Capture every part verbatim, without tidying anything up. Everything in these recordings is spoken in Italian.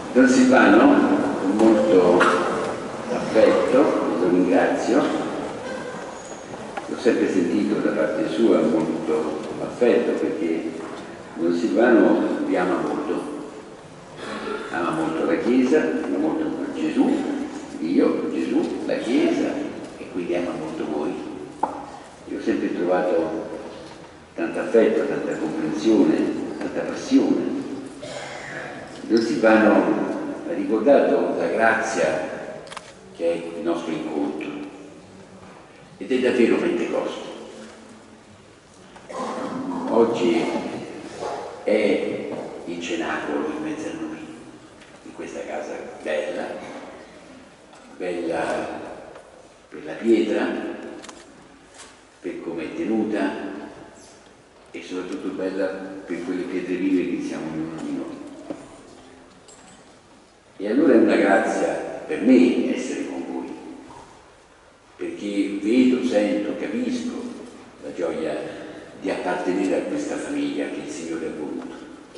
Don Silvano, con molto affetto, lo ringrazio, l'ho sempre sentito da parte sua molto affetto, perché Don Silvano vi ama molto, ama molto la Chiesa, ama molto Gesù, Dio, Gesù, la Chiesa, e quindi ama molto voi. Io ho sempre trovato tanto affetto, tanta comprensione, tanta passione. Don Silvano ha ricordato la grazia che è il nostro incontro, ed è davvero Pentecoste. Oggi è il cenacolo in mezzo a noi, in questa casa bella, bella per la pietra, per come è tenuta, e soprattutto bella per quelle pietre vive che siamo ognuno di noi. E allora è una grazia per me essere con voi, perché vedo, sento, capisco la gioia di appartenere a questa famiglia che il Signore ha voluto,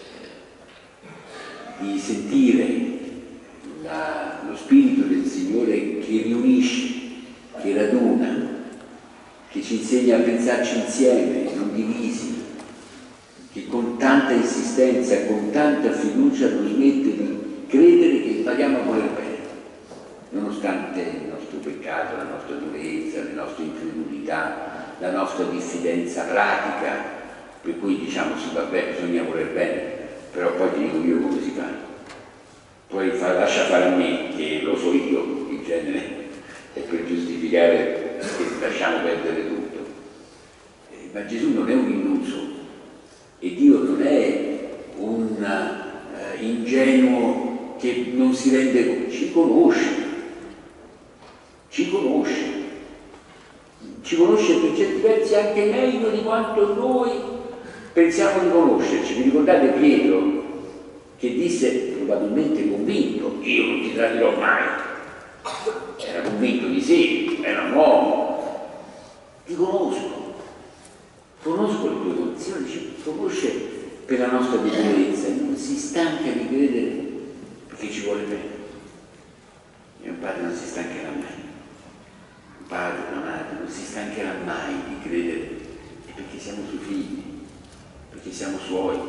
di sentire la, lo Spirito del Signore che riunisce, che raduna, che ci insegna a pensarci insieme, non divisi, che con tanta insistenza, con tanta fiducia non smette di credere che impariamo a voler bene, nonostante il nostro peccato, la nostra durezza, le nostre incredulità, la nostra diffidenza pratica, per cui diciamo sì, vabbè, bisogna voler bene, però poi ti dico io come si fa. Poi fa, lascia fare a me, che lo so io, in genere, è per giustificare che lasciamo perdere tutto. Eh, ma Gesù non è un illuso, e Dio non è un uh, ingenuo che non si rende conto, ci conosce, ci conosce, ci conosce per certi versi anche meglio di quanto noi pensiamo di conoscerci. Vi ricordate Pietro che disse, probabilmente convinto, io non ti tradirò mai, era convinto di sé, era un uomo, ti conosco, conosco le tue condizioni, ci conosce per la nostra debolezza, non si stanca di credere perché ci vuole bene. Mio padre non si stancherà mai, un padre, una madre non si stancherà mai di credere, è perché siamo suoi figli, perché siamo suoi,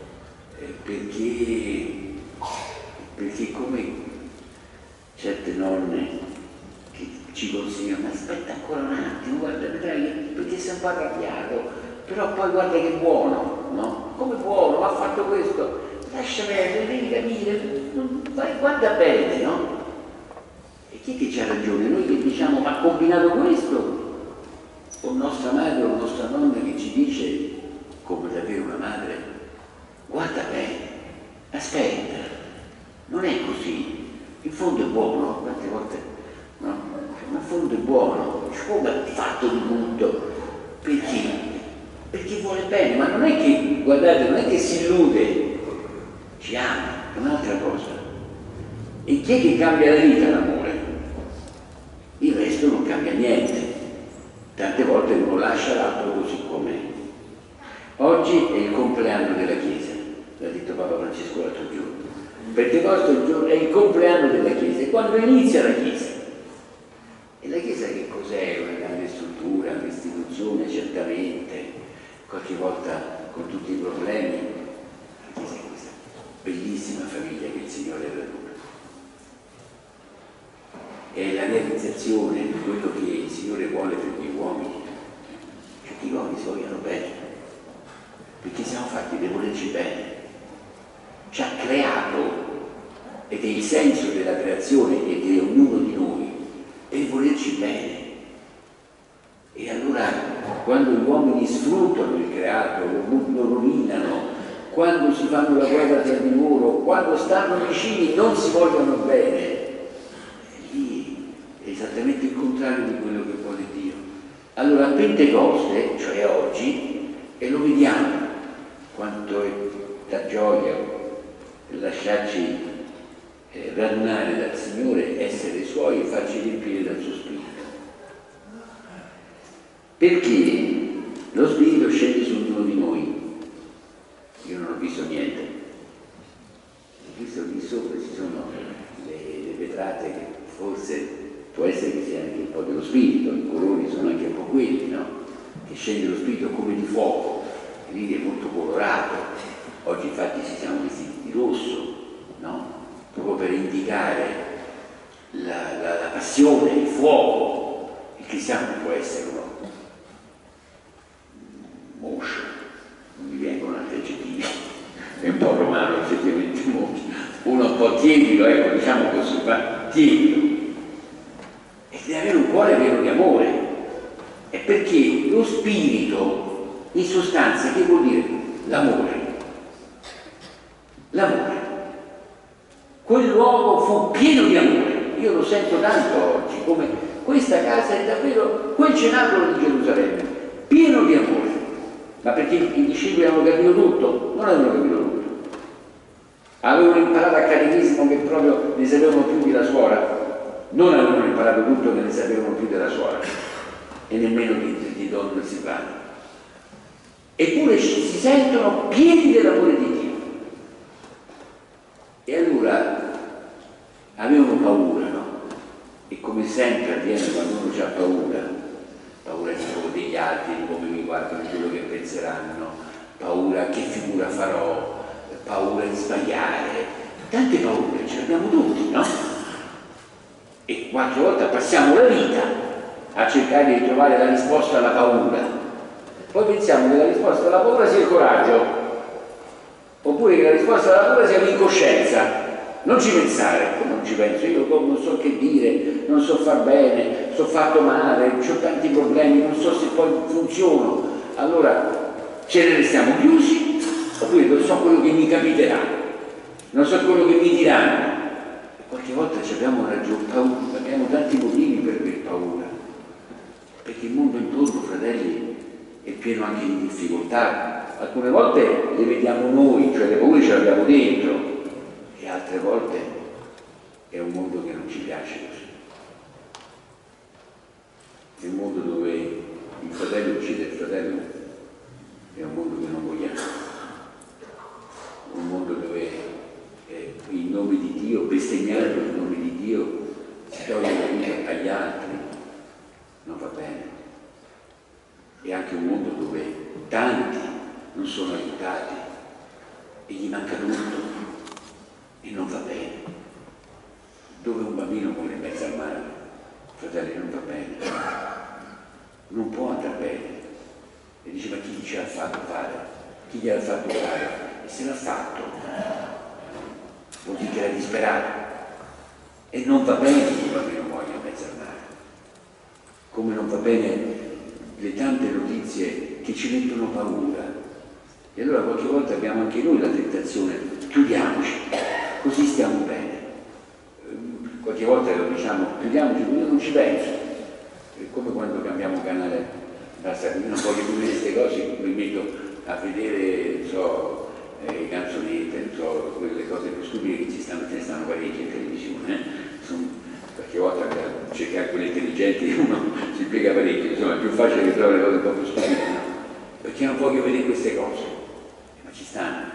perché, perché come certe nonne che ci consigliano, aspetta ancora un attimo, guarda, vedrai, perché sei un po' arrabbiato, però poi guarda che buono, no? Come buono, ha fatto questo, lascia perdere, devi capire, vai, guarda bene, no? E chi è che c'ha ragione? Noi che diciamo, ma ha combinato questo? O nostra madre o nostra nonna che ci dice, come davvero una madre, guarda bene, aspetta, non è così, in fondo è buono, quante volte, no? Ma in fondo è buono, come ha fatto di tutto, perché? Perché vuole bene, ma non è che, guardate, non è che si illude, ci ama, è un'altra cosa. E chi è che cambia la vita? L'amore. Il resto non cambia niente. Tante volte uno lascia l'altro così com'è. Oggi è il compleanno della Chiesa, l'ha detto Papa Francesco l'altro giorno. Pentecoste è il compleanno della Chiesa, è quando inizia la Chiesa. E la Chiesa che cos'è? Una grande struttura, un'istituzione, certamente, qualche volta con tutti i problemi. La Chiesa è questa bellissima famiglia che il Signore raduna. È la realizzazione di quello che il Signore vuole per gli uomini, che gli uomini si vogliano bene, perché siamo fatti per volerci bene. Ci ha creato, ed è il senso della creazione e di ognuno di noi, per volerci bene. E allora quando gli uomini sfruttano il creato, lo, lo rovinano, quando si fanno la guerra tra di loro, quando stanno vicini non si vogliono bene, lì è esattamente il contrario di quello che vuole Dio. Allora a Pentecoste, cioè oggi, e lo vediamo quanto è da gioia lasciarci eh, radunare dal Signore, essere Suoi e farci riempire dal Suo Spirito. Perché lo Spirito scende su ognuno di noi. Io non ho visto niente, ho visto, ho visto sopra ci sono le, le vetrate che forse può essere che sia anche un po' dello spirito, i colori sono anche un po' quelli, no? Che scende lo spirito come di fuoco, e lì è molto colorato. Oggi infatti ci siamo vestiti di rosso, no? Proprio per indicare la, la, la passione, il fuoco. Il cristiano non può essere uno moscio, non mi vengono altri aggettivi, è un po' romano effettivamente moscio, uno un po' tiepido, ecco, diciamo così, ma tiepido. E deve avere un cuore pieno di amore, è perché lo spirito in sostanza che vuol dire? L'amore. L'amore. Quel luogo fu pieno di amore. Io lo sento tanto oggi, come questa casa è davvero quel cenacolo di Gerusalemme, pieno di amore. Ma perché i discepoli avevano capito tutto? Non avevano capito tutto. Avevano imparato accademicesimo che proprio ne sapevano più della suora? Non avevano imparato tutto che ne sapevano più della suora e nemmeno di, di Don Silvano. Eppure si sentono pieni dell'amore di Dio. E allora avevano paura, no? E come sempre avviene quando uno ha paura, paura degli altri, di come mi guardano, di quello che penseranno, paura che figura farò, paura di sbagliare, tante paure, ce le abbiamo tutti, no? E qualche volta passiamo la vita a cercare di trovare la risposta alla paura, poi pensiamo che la risposta alla paura sia il coraggio, oppure che la risposta alla paura sia l'incoscienza. Non ci pensare, non ci penso, io non so che dire, non so far bene, so fatto male, ho tanti problemi, non so se poi funziono, allora ce ne restiamo chiusi, oppure non so quello che mi capiterà, non so quello che mi diranno. Qualche volta ci abbiamo ragione, paura, abbiamo tanti motivi per aver paura, perché il mondo intorno, fratelli, è pieno anche di difficoltà. Alcune volte le vediamo noi, cioè le paure ce le abbiamo dentro, e altre volte è un mondo che non ci piace così. È un mondo dove il fratello uccide il fratello, è un mondo che non vogliamo. Un mondo dove eh, in nome di Dio, bestemmiando in nome di Dio, si toglie la vita agli altri, non va bene. È anche un mondo dove tanti non sono aiutati e gli manca tutto e non va bene. Dove un bambino muore in mezzo al mare, fratelli, non va bene, non può andare bene. E dice: ma chi ce l'ha fatto fare? Chi gliel'ha fatto fare? E se l'ha fatto vuol dire che era disperato, e non va bene che un bambino muoia in mezzo al mare, come non va bene le tante notizie che ci mettono paura. E allora qualche volta abbiamo anche noi la tentazione: chiudiamoci, così stiamo bene. Qualche volta lo diciamo: chiudiamoci, io non ci penso. È come quando cambiamo canale, basta, io non voglio più vedere queste cose, mi metto a vedere, non so, eh, canzonette, non so, quelle cose più stupide che ci stanno, ce ne stanno parecchie in televisione, eh? Sono, qualche volta per cercare quelle intelligenti uno si piega parecchio, insomma è più facile che trovi le cose un po' più stupide, no? Perché non voglio vedere queste cose, ma ci stanno.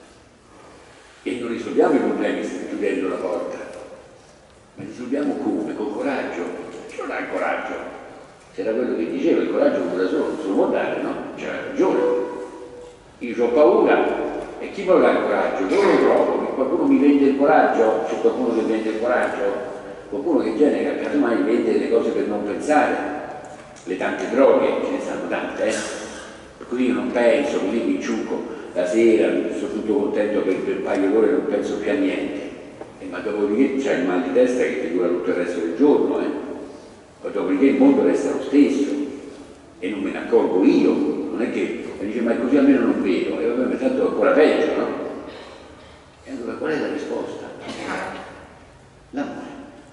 E non risolviamo i problemi chiudendo la porta, ma risolviamo come? Col coraggio. Chi non ha il coraggio? C'era quello che diceva: il coraggio non da solo, non se lo può dare, no? C'era ragione. Io ho paura, e chi me lo dà il coraggio? Dove lo trovo? Che qualcuno mi vende il coraggio? C'è qualcuno che vende il coraggio? Qualcuno che genera, casomai vende le cose per non pensare, le tante droghe, ce ne stanno tante, eh? Per cui io non penso, così mi ciucco la sera, sono tutto contento per, per un paio d'ore, non penso più a niente. E ma dopodiché c'è il mal di testa che ti dura tutto il resto del giorno, eh? Ma dopodiché il mondo resta lo stesso e non me ne accorgo io, non è che mi dice: ma così almeno non vedo, e vabbè, ma tanto è ancora peggio, no? E allora qual è la risposta? L'amore.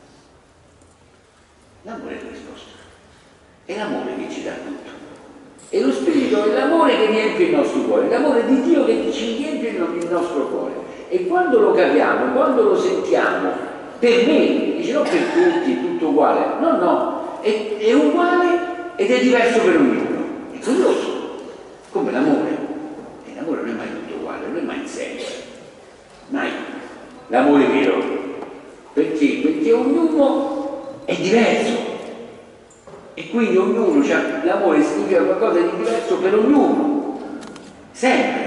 L'amore è la risposta. È l'amore che ci dà tutto. E lo Spirito è l'amore che riempie il nostro cuore, l'amore di Dio che ci riempie il nostro cuore. E quando lo capiamo, quando lo sentiamo, per me, dice non per tutti, è tutto uguale, no, no, è, è uguale ed è diverso per ognuno. È curioso, come l'amore. E l'amore non è mai tutto uguale, non è mai sempre, mai. l'amore vero. Perché? Perché ognuno è diverso e quindi ognuno, cioè, l'amore significa qualcosa di diverso per ognuno, sempre.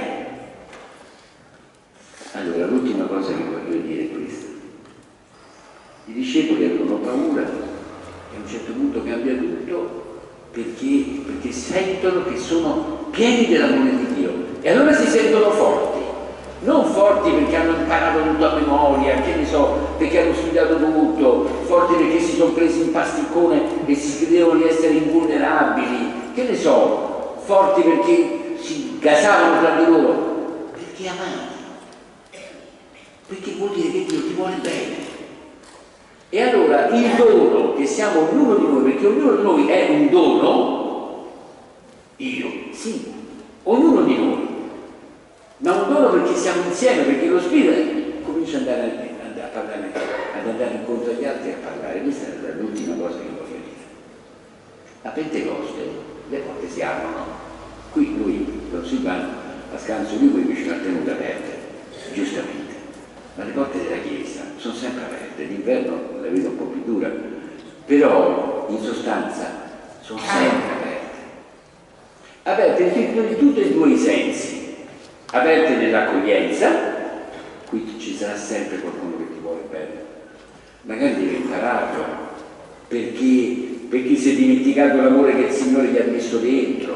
Allora, l'ultima cosa che voglio dire è questa. I discepoli avevano paura e a un certo punto cambia tutto perché, perché sentono che sono pieni dell'amore di Dio e allora si sentono forti. Non forti perché hanno imparato tutto a memoria, che ne so, perché hanno studiato tutto, forti perché si sono presi in pasticcone e si credevano di essere invulnerabili, che ne so, forti perché si gasavano tra di loro, perché amati. Perché vuol dire che Dio ti vuole bene. E allora il dono che siamo ognuno di noi, perché ognuno di noi è un dono, io, sì, ognuno di noi, ma un dono perché siamo insieme, perché lo Spirito comincia ad andare, a parlare, ad andare incontro agli altri e a parlare. Questa è l'ultima cosa che voglio dire. A Pentecoste le porte si aprono. Qui lui, Don Silvano, a scanso di voi ce l'ha tenute aperte, giustamente. Ma le porte della Chiesa sono sempre aperte, d'inverno la vedo un po' più dura, però in sostanza sono sempre aperte. Aperte di tutti e due i sensi, aperte nell'accoglienza, qui ci sarà sempre qualcuno che ti vuole bene, magari devi impararlo, perché, perché si è dimenticato l'amore che il Signore gli ha messo dentro,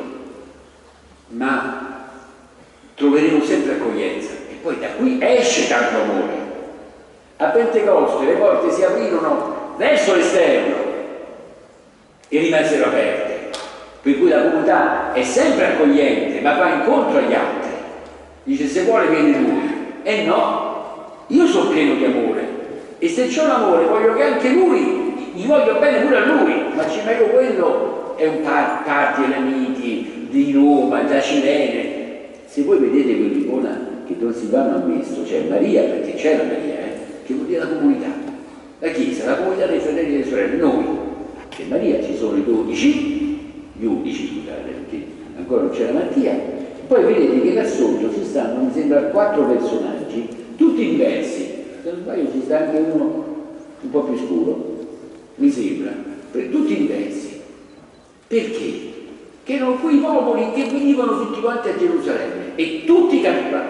ma troveremo sempre accoglienza. Poi da qui esce tanto amore. A Pentecoste le porte si aprirono verso l'esterno e rimasero aperte, per cui la comunità è sempre accogliente ma va incontro agli altri, dice se vuole viene lui, e no, io sono pieno di amore e se c'ho l'amore voglio che anche lui, gli voglio bene pure a lui, ma ci meglio quello è un par party elementi di Roma, da Cirene. Se voi vedete quell'icona che Don Silvano ha messo, c'è Maria, perché c'è la Maria, eh, che vuol dire la comunità, la Chiesa, la comunità dei fratelli e delle sorelle, noi, che Maria ci sono i dodici, gli undici, scusate, perché ancora non c'era Mattia, poi vedete che là sotto ci stanno, mi sembra, quattro personaggi, tutti diversi, se non sbaglio ci sta anche uno un po' più scuro, mi sembra, tutti diversi. Perché? Che erano quei popoli che venivano tutti quanti a Gerusalemme e tutti capivano.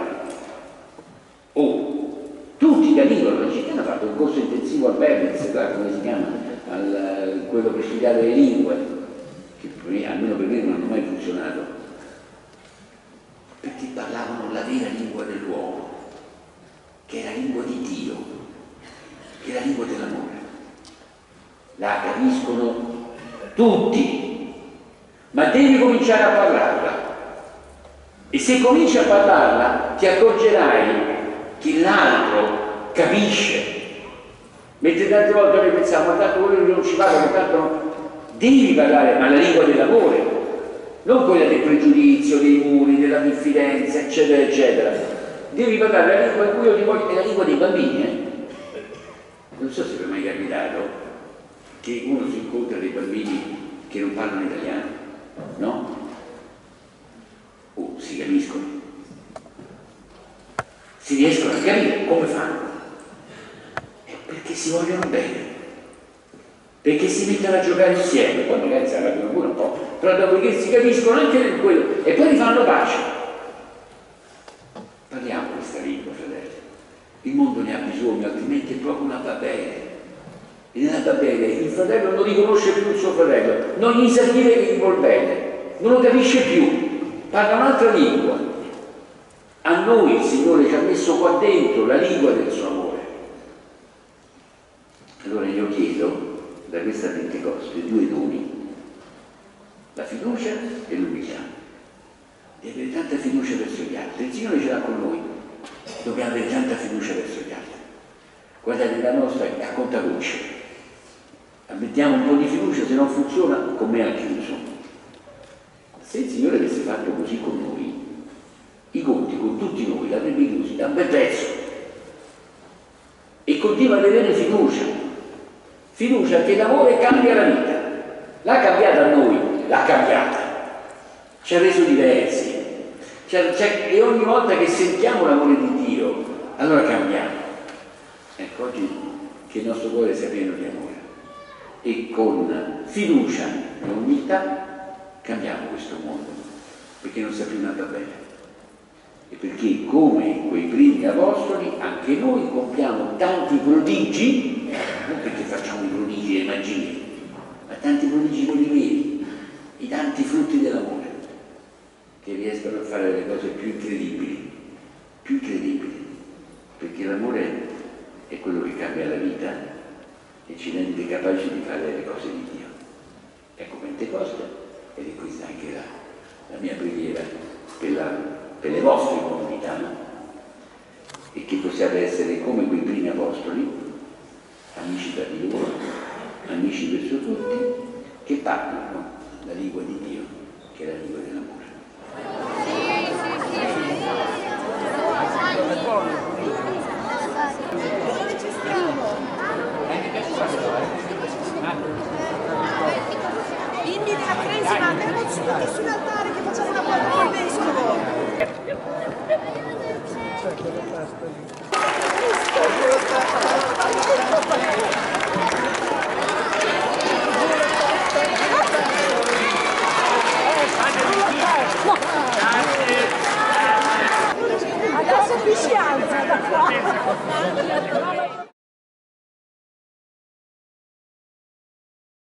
Oh, tutti capivano, la città ha fatto un corso intensivo al Berlitz, come si chiama, al, quello per studiare le lingue, che per me, almeno per me non hanno mai funzionato, perché parlavano la vera lingua dell'uomo, che è la lingua di Dio, che è la lingua dell'amore. La capiscono tutti. Ma devi cominciare a parlarla e se cominci a parlarla ti accorgerai che l'altro capisce, mentre tante volte noi pensiamo ma tanto quello non ci parla, tanto no. Devi parlare, ma la lingua dell'amore, non quella del pregiudizio, dei muri, della diffidenza, eccetera eccetera. Devi parlare la lingua in cui io ti voglio, è la lingua dei bambini, eh? Non so se vi è mai capitato che uno si incontra dei bambini che non parlano italiano. No? Oh, si capiscono, si riescono a capire, come fanno? È perché si vogliono bene, perché si mettono a giocare insieme, poi magari si arrabbiano pure un po', però dopodiché si capiscono anche in quello e poi rifanno pace. Parliamo questa lingua, fratelli, il mondo ne ha bisogno, altrimenti è proprio una va bene. E nella va bene, il fratello non riconosce più il suo fratello, non gli sa dire che gli vuol bene, non lo capisce più, parla un'altra lingua. A noi il Signore ci ha messo qua dentro la lingua del suo amore. Allora io chiedo da questa Pentecoste due doni, la fiducia e l'umiltà, di avere tanta fiducia verso gli altri. Il Signore ce l'ha con noi, dobbiamo avere tanta fiducia verso gli altri. Guardate, la nostra è a contagoce. Mettiamo un po' di fiducia, se non funziona, con me ha chiuso. Se il Signore avesse fatto così con noi, i conti con tutti noi l'avrebbe chiusi da un bel pezzo. E continua ad avere fiducia. Fiducia che l'amore cambia la vita. L'ha cambiata a noi, l'ha cambiata. Ci ha reso diversi. C'è, c'è, e ogni volta che sentiamo l'amore di Dio, allora cambiamo. oggi che il nostro cuore sia pieno di amore e con fiducia e umiltà cambiamo questo mondo, perché non sia più nata bene. E perché come quei primi apostoli anche noi compiamo tanti prodigi, non perché facciamo i prodigi e le magie, ma tanti prodigi quelli veri, i tanti frutti dell'amore, che riescono a fare le cose più incredibili, più incredibili, perché l'amore è quello che cambia la vita e ci rende capaci di fare le cose di Dio. Ecco Pentecoste, ed è questa anche la, la mia preghiera per, la, per le vostre comunità, no? E che possiate essere come quei primi apostoli, amici tra di loro, amici verso tutti, che parlano la lingua di Dio, che è la lingua dell'amore. Inviti la cresima, andiamo tutti sull'altare che facciamo una buona col vescovo. Adesso qui si alza da qua.